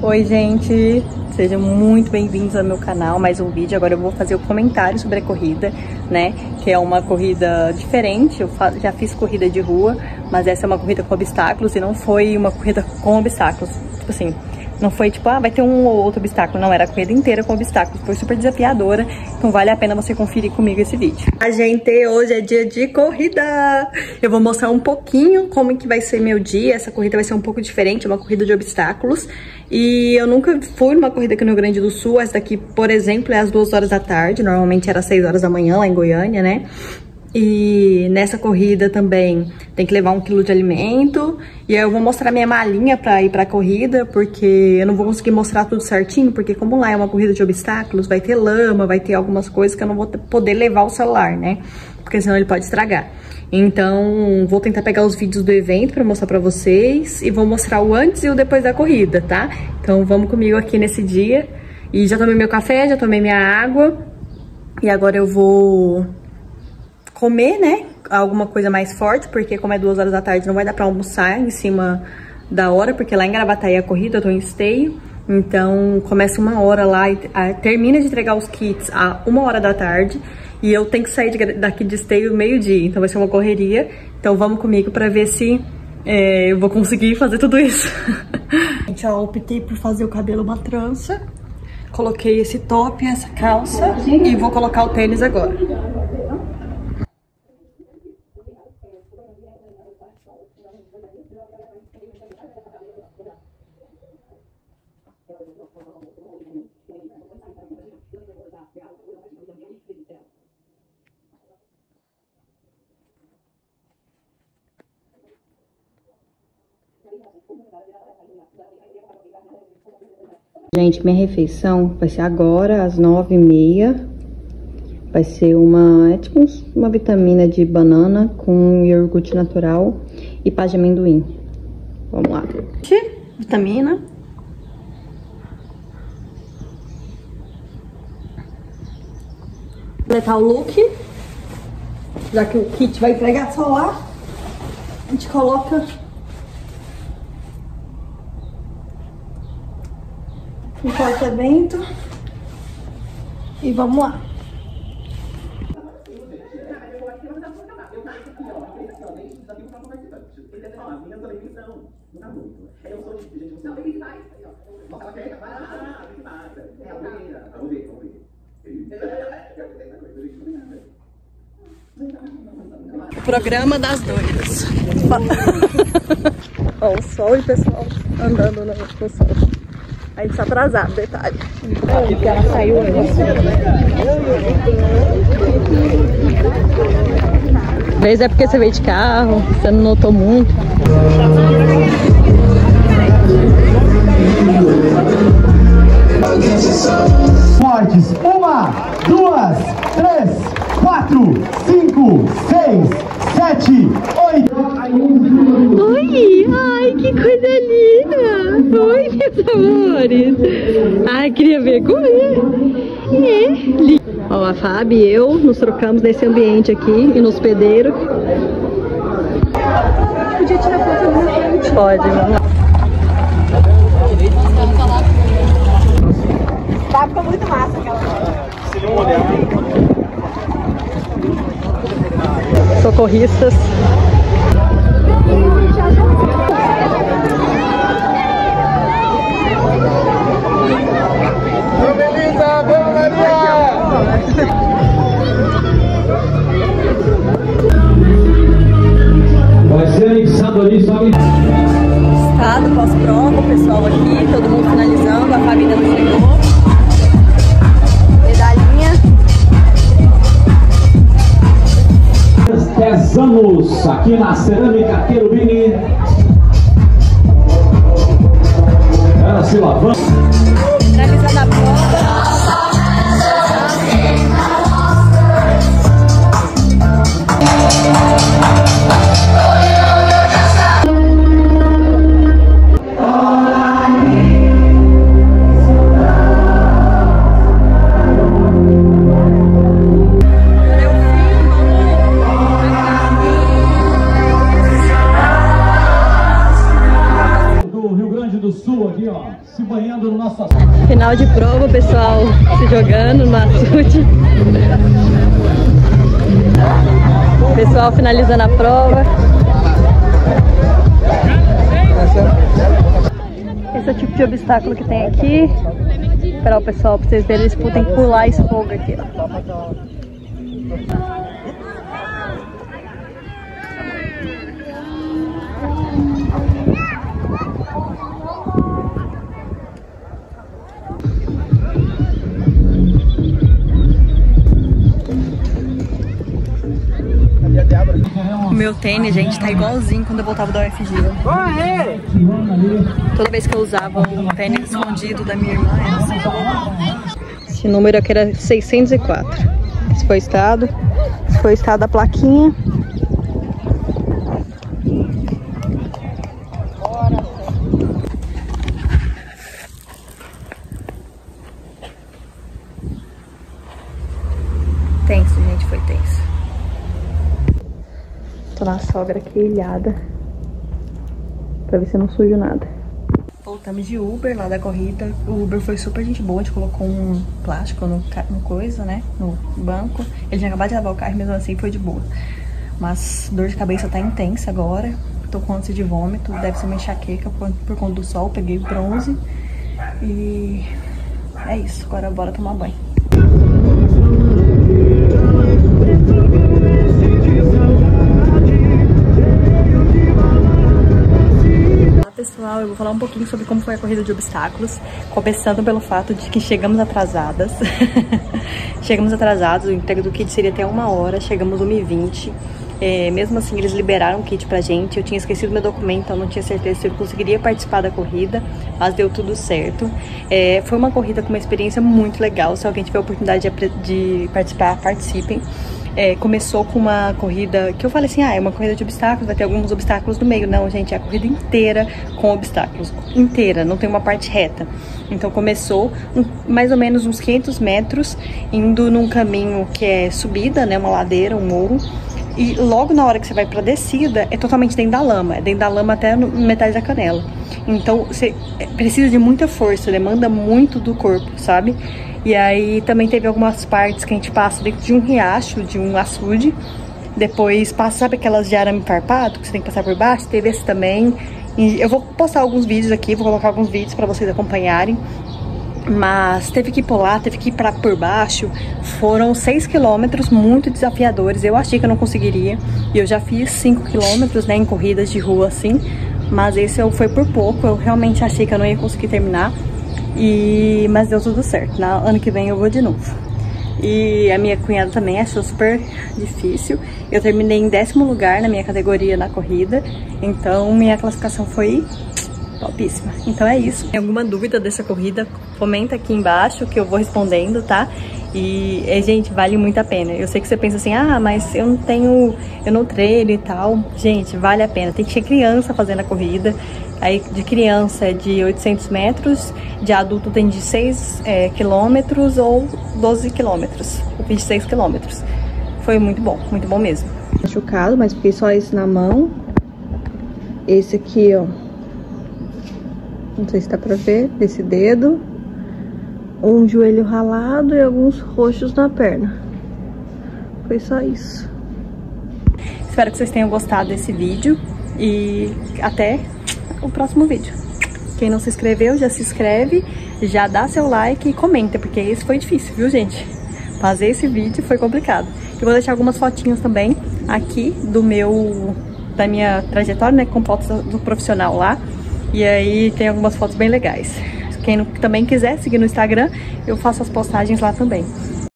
Oi gente, sejam muito bem-vindos ao meu canal, mais um vídeo. Agora eu vou fazer o comentário sobre a corrida, né, que é uma corrida diferente. Eu já fiz corrida de rua, mas essa é uma corrida com obstáculos e não foi uma corrida com obstáculos, tipo assim, não foi tipo, vai ter um ou outro obstáculo, não, era a corrida inteira com obstáculos, foi super desafiadora, então vale a pena você conferir comigo esse vídeo. A gente, hoje é dia de corrida, eu vou mostrar um pouquinho como que vai ser meu dia. Essa corrida vai ser um pouco diferente, é uma corrida de obstáculos, e eu nunca fui numa corrida aqui no Rio Grande do Sul. Essa daqui, por exemplo, é às 2 horas da tarde, normalmente era às 6 horas da manhã lá em Goiânia, né? E nessa corrida também tem que levar 1 quilo de alimento. E aí eu vou mostrar minha malinha pra ir pra corrida, porque eu não vou conseguir mostrar tudo certinho, porque como lá é uma corrida de obstáculos, vai ter lama, vai ter algumas coisas que eu não vou poder levar o celular, né? Porque senão ele pode estragar. Então, vou tentar pegar os vídeos do evento pra mostrar pra vocês e vou mostrar o antes e o depois da corrida, tá? Então vamos comigo aqui nesse dia. E já tomei meu café, já tomei minha água. E agora eu vou comer, né, alguma coisa mais forte, porque como é 2 horas da tarde não vai dar pra almoçar em cima da hora, porque lá em Gravataí a corrida, eu tô em Esteio, então começa 1 hora lá e termina de entregar os kits a 1 hora da tarde, e eu tenho que sair daqui de Esteio meio-dia, então vai ser uma correria. Então vamos comigo pra ver se eu vou conseguir fazer tudo isso. Gente, eu optei por fazer o cabelo uma trança, coloquei esse top, essa calça, e vou colocar o tênis agora. Gente, minha refeição vai ser agora, às 9h30. Vai ser uma vitamina de banana com iogurte natural e pá de amendoim. Vamos lá. Vitamina. Completar o look. Já que o kit vai entregar só lá, a gente coloca um porta-vento e vamos lá. Programa das doidas. Ó, o sol e o pessoal andando no sol. A gente tá atrasado, detalhe. Porque ela saiu antes. Talvez é porque você veio de carro, você não notou muito. Fortes. 1, 2, 3, 4, 5, 6, 7, 8. Oi! Ai, que coisa linda! Oi, meus amores! Ai, queria ver comer! Ó, a Fábio e eu nos trocamos nesse ambiente aqui e no hospedeiro. Podia tirar foto ali na frente? Pode, vamos lá. Tá, ficou muito massa aquela foto. Socorristas. Vai ser anexado ali só em... Estado pós-prova, o pessoal aqui, todo mundo finalizando, a família não chegou. Medalhinha. 10 anos aqui na Cerâmica Querubini. Ela se lavando. Finalizando a prova. do Rio Grande do Sul aqui, ó, se banhando. acompanhando no nosso... Final de prova, pessoal se jogando no açude. Pessoal finalizando a prova. Esse é o tipo de obstáculo que tem aqui. Esperar o pessoal pra vocês verem, eles tem que pular esse fogo aqui, ó. O meu tênis, gente, tá igualzinho quando eu voltava da UFG. Toda vez que eu usava um tênis escondido da minha irmã, era assim. Esse número aqui era 604. Esse foi o estado. Esse foi o estado da plaquinha. Tenso, gente, foi tenso. Tô na sogra aqui ilhada pra ver se eu não sujo nada. Voltamos de Uber lá da corrida. O Uber foi super gente boa, a gente colocou um plástico no coisa, né? No banco. Ele tinha acabado de lavar o carro e mesmo assim foi de boa. Mas dor de cabeça tá intensa agora. Tô com ânsia de vômito, deve ser uma enxaqueca por conta do sol. Peguei bronze. E é isso, agora bora tomar banho. Pessoal, eu vou falar um pouquinho sobre como foi a corrida de obstáculos, começando pelo fato de que chegamos atrasadas. Chegamos atrasados, o entrega do kit seria até 1h, chegamos 1h20. Mesmo assim, eles liberaram o kit pra gente. Eu tinha esquecido meu documento, então não tinha certeza se eu conseguiria participar da corrida, mas deu tudo certo. Foi uma corrida com uma experiência muito legal. Se alguém tiver a oportunidade de participar, participem. Começou com uma corrida que eu falei assim, é uma corrida de obstáculos, vai ter alguns obstáculos no meio. Não, gente, é a corrida inteira com obstáculos, inteira, não tem uma parte reta. Então começou mais ou menos uns 500 metros, indo num caminho que é subida, né, uma ladeira, um morro. E logo na hora que você vai pra descida, é totalmente dentro da lama, é dentro da lama até metade da canela. Então você precisa de muita força, demanda muito do corpo, sabe? E aí também teve algumas partes que a gente passa dentro de um riacho, de um açude. Depois passa, sabe aquelas de arame farpado que você tem que passar por baixo? Teve esse também. E eu vou postar alguns vídeos aqui, vou colocar alguns vídeos pra vocês acompanharem. Mas teve que pular, teve que ir por baixo. Foram 6 quilômetros muito desafiadores. Eu achei que eu não conseguiria. E eu já fiz 5 quilômetros, né, em corridas de rua assim. Mas esse foi por pouco. Eu realmente achei que eu não ia conseguir terminar. Mas deu tudo certo. Ano que vem eu vou de novo. E a minha cunhada também achou super difícil. Eu terminei em 10º lugar na minha categoria na corrida. Então minha classificação foi topíssima. Então é isso. Tem alguma dúvida dessa corrida? Comenta aqui embaixo que eu vou respondendo, tá? E, gente, vale muito a pena. Eu sei que você pensa assim, mas eu não treino e tal. Gente, vale a pena. Tem que ser criança fazendo a corrida. Aí de criança é de 800 metros, de adulto tem de 6 quilômetros ou 12 quilômetros. Eu fiz 6 quilômetros. Foi muito bom mesmo. Machucado, mas fiquei só esse na mão. Esse aqui, ó. Não sei se dá pra ver, desse dedo. Um joelho ralado e alguns roxos na perna. Foi só isso. Espero que vocês tenham gostado desse vídeo. E até o próximo vídeo. Quem não se inscreveu, já se inscreve, já dá seu like e comenta, porque esse foi difícil, viu, gente? Fazer esse vídeo foi complicado. Eu vou deixar algumas fotinhas também aqui da minha trajetória, né, com fotos do profissional lá. E aí tem algumas fotos bem legais. Quem também quiser seguir no Instagram, eu faço as postagens lá também.